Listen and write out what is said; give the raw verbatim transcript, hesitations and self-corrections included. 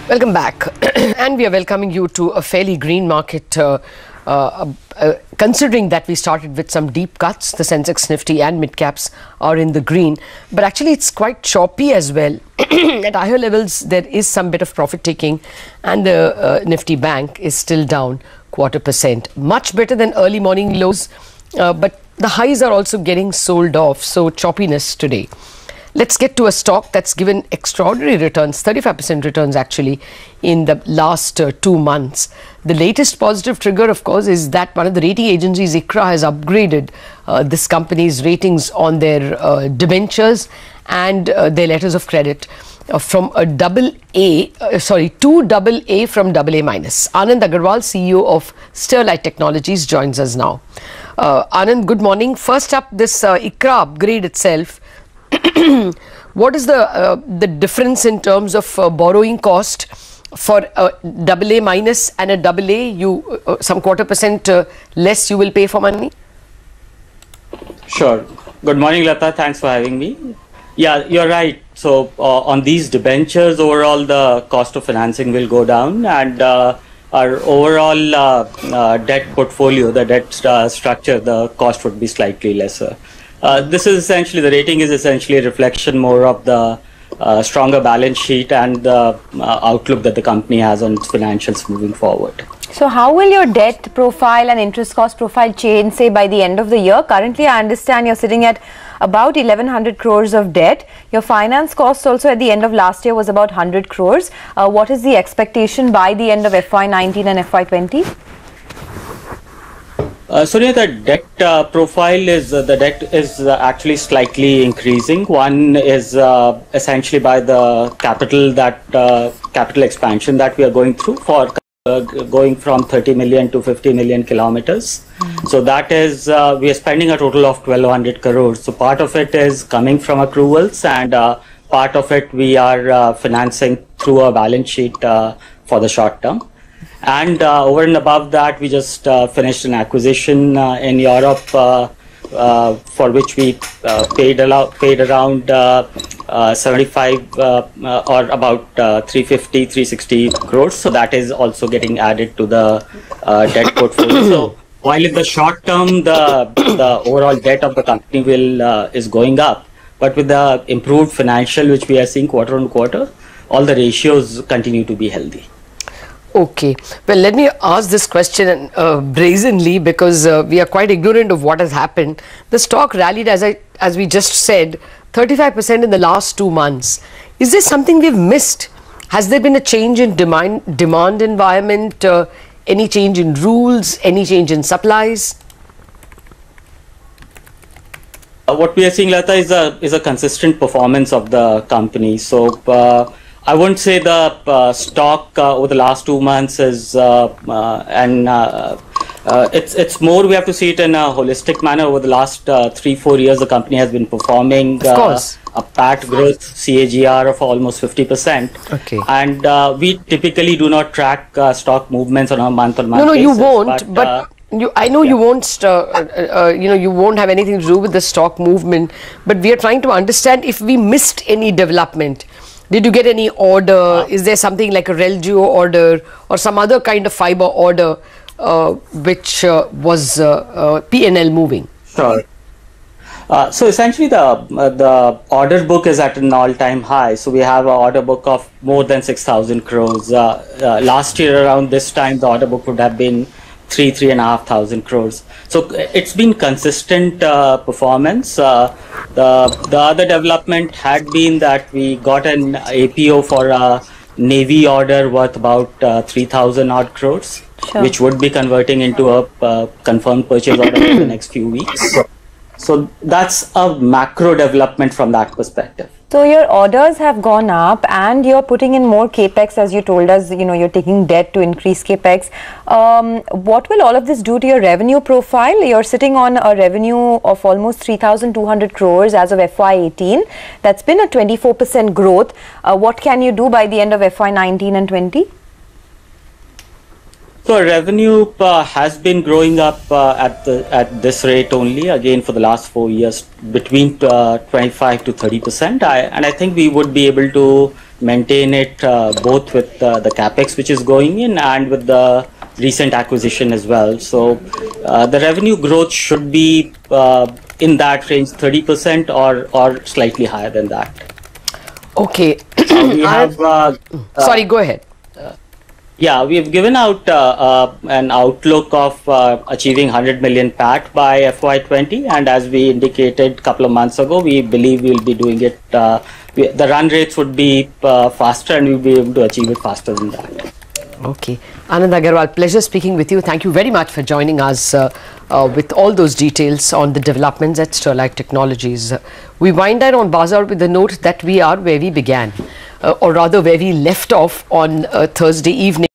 Welcome back. And we are welcoming you to a fairly green market, uh, uh, uh, considering that we started with some deep cuts. The Sensex, Nifty and mid-caps are in the green. But actually, it's quite choppy as well. At higher levels, there is some bit of profit taking, and the uh, Nifty Bank is still down quarter percent. Much better than early morning lows, uh, but the highs are also getting sold off. So choppiness today. Let's get to a stock that's given extraordinary returns, thirty-five percent returns actually in the last uh, two months. The latest positive trigger, of course, is that one of the rating agencies, I C R A, has upgraded uh, this company's ratings on their uh, debentures and uh, their letters of credit uh, from a double A, uh, sorry, two double A from double A minus. Anand Agarwal, C E O of Sterlite Technologies, joins us now. Uh, Anand, good morning. First up, this uh, I C R A upgrade itself. What is the uh, the difference in terms of uh, borrowing cost for a double A minus and a double A? You uh, some quarter percent uh, less you will pay for money. Sure. Good morning, Lata. Thanks for having me. Yeah, you're right. So uh, on these debentures, overall the cost of financing will go down, and uh, our overall uh, uh, debt portfolio, the debt uh, structure, the cost would be slightly lesser. Uh, this is essentially, the rating is essentially a reflection more of the uh, stronger balance sheet and the uh, outlook that the company has on its financials moving forward. So how will your debt profile and interest cost profile change, say, by the end of the year? Currently, I understand you're sitting at about eleven hundred crores of debt. Your finance cost also at the end of last year was about one hundred crores. Uh, what is the expectation by the end of F Y nineteen and F Y twenty? Uh, so yeah, the debt uh, profile is uh, the debt is uh, actually slightly increasing. One is uh, essentially by the capital that uh, capital expansion that we are going through for uh, going from thirty million to fifty million kilometers. Mm-hmm. So that is uh, we are spending a total of twelve hundred crores. So part of it is coming from accruals, and uh, part of it we are uh, financing through a balance sheet uh, for the short term. And uh, over and above that, we just uh, finished an acquisition uh, in Europe uh, uh, for which we uh, paid, paid around uh, uh, seventy-five uh, uh, or about uh, three fifty, three sixty crores. So that is also getting added to the uh, debt portfolio. So while in the short term, the, the overall debt of the company will uh, is going up, but with the improved financial which we are seeing quarter on quarter, all the ratios continue to be healthy. Okay, well, let me ask this question uh, brazenly, because uh, we are quite ignorant of what has happened. The stock rallied, as I as we just said, thirty-five percent in the last two months. Is there something we've missed? Has there been a change in demand demand environment? Uh, any change in rules? Any change in supplies? Uh, what we are seeing, Lata, is a is a consistent performance of the company. So. Uh, I wouldn't say the uh, stock uh, over the last two months is, uh, uh, and uh, uh, it's it's more, we have to see it in a holistic manner. Over the last uh, three, four years, the company has been performing uh, a P A T growth C A G R of almost fifty percent. Okay. And uh, we typically do not track uh, stock movements on a month-on-month basis. No, no, basis, you won't, but, but uh, you, I know yeah. you won't, uh, uh, you know, you won't have anything to do with the stock movement, but we are trying to understand if we missed any development. Did you get any order? Is there something like a Relgio order or some other kind of fiber order uh, which uh, was uh, uh, P and L moving? Sure. Uh, so essentially the uh, the order book is at an all-time high. So we have an order book of more than six thousand crores. Uh, uh, last year around this time, the order book would have been three, three and a half thousand crores. So it's been consistent uh, performance. Uh, the the other development had been that we got an A P O for a Navy order worth about uh, three thousand odd crores, sure. which would be converting into a uh, confirmed purchase order in the next few weeks. So that's a macro development from that perspective. So your orders have gone up and you're putting in more capex, as you told us, you know, you're taking debt to increase capex. Um, what will all of this do to your revenue profile? You're sitting on a revenue of almost three thousand two hundred crores as of F Y eighteen. That's been a twenty-four percent growth. Uh, what can you do by the end of F Y nineteen and twenty? So revenue uh, has been growing up uh, at the at this rate only, again for the last four years, between uh, twenty-five to thirty percent. I, and I think we would be able to maintain it uh, both with uh, the capex which is going in and with the recent acquisition as well. So uh, the revenue growth should be uh, in that range, thirty percent or or slightly higher than that. Okay. Uh, we have. Uh, uh, Sorry, go ahead. Yeah, we have given out uh, uh, an outlook of uh, achieving one hundred million P A T by F Y twenty, and as we indicated a couple of months ago, we believe we will be doing it. Uh, we, the run rates would be uh, faster, and we will be able to achieve it faster than that. Okay. Anand Agarwal, pleasure speaking with you. Thank you very much for joining us uh, uh, with all those details on the developments at Sterlite Technologies. Uh, we wind down on Bazaar with the note that we are where we began, uh, or rather where we left off on uh, Thursday evening.